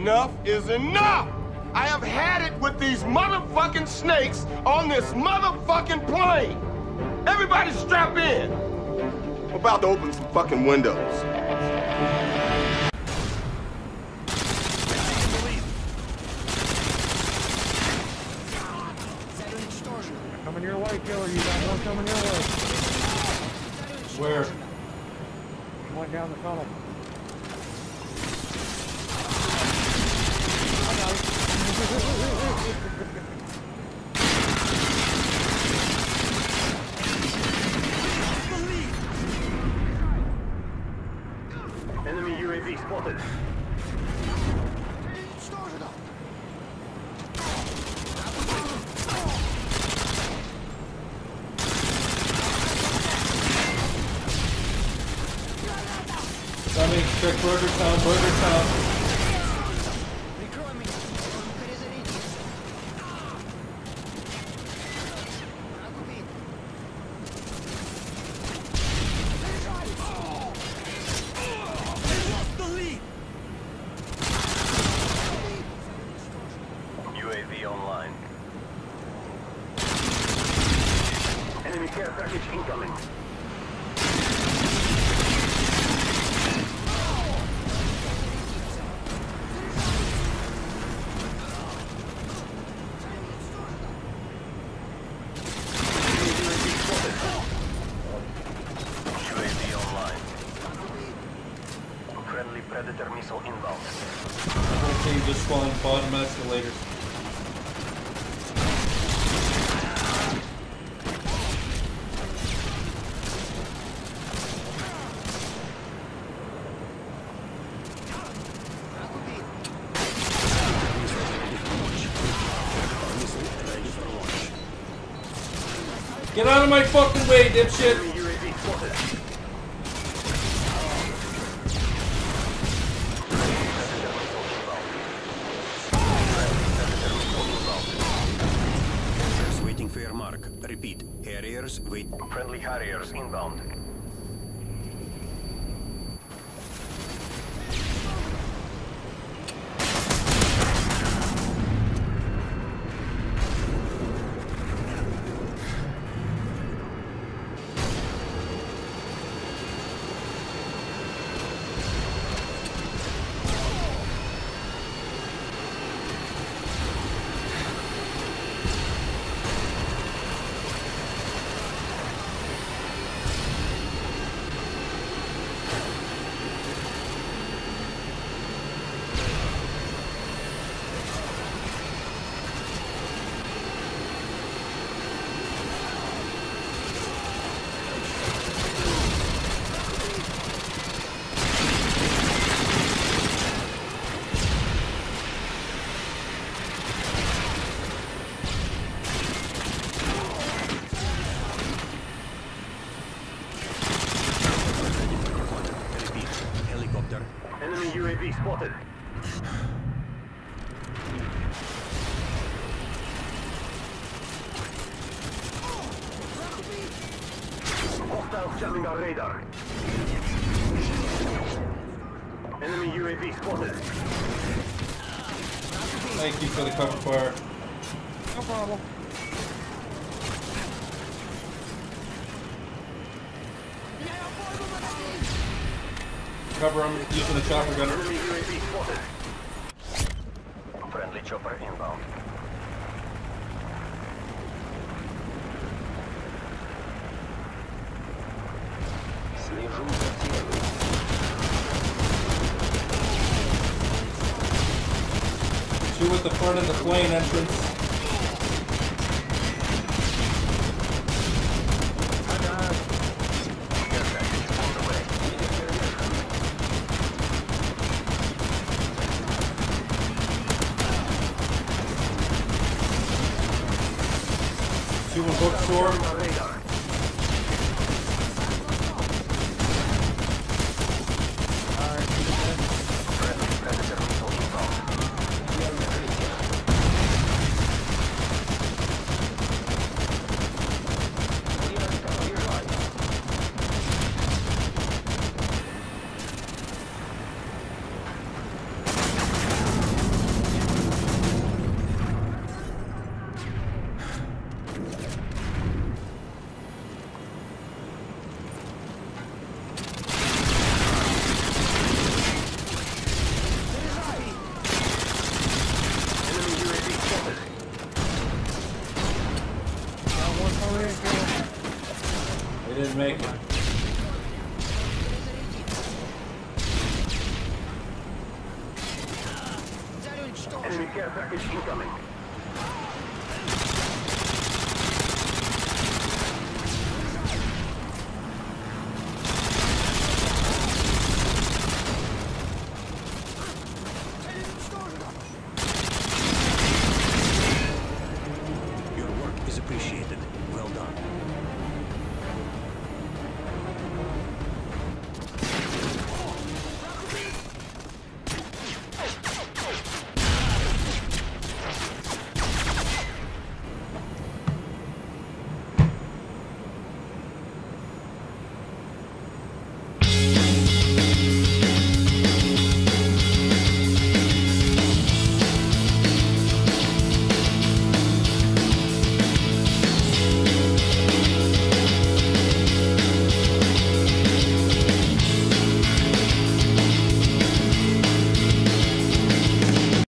Enough is enough! I have had it with these motherfucking snakes on this motherfucking plane! Everybody strap in! I'm about to open some fucking windows. Coming your way, killer. You got one coming your way. Where? One down the tunnel. Enemy UAV spotted. Coming, check Burger Town, Burger Town. UAV online. Enemy care package incoming. Friendly Predator missile inbound. Whole team just spawned bottom escalators. Get out of my fucking way, dipshit! UAV spotted. Waiting for your mark. Repeat. Harriers wait. Friendly Harriers inbound. Enemy UAV spotted. Hostiles jamming our radar. Enemy UAV spotted. Thank you for the cover fire. No problem. Cover him using the chopper gunner. Enemy UAV spotted. Friendly chopper inbound. Слежу за целью. Two at the front of the plane entrance. Two in bookstore. make it. Enemy care package incoming.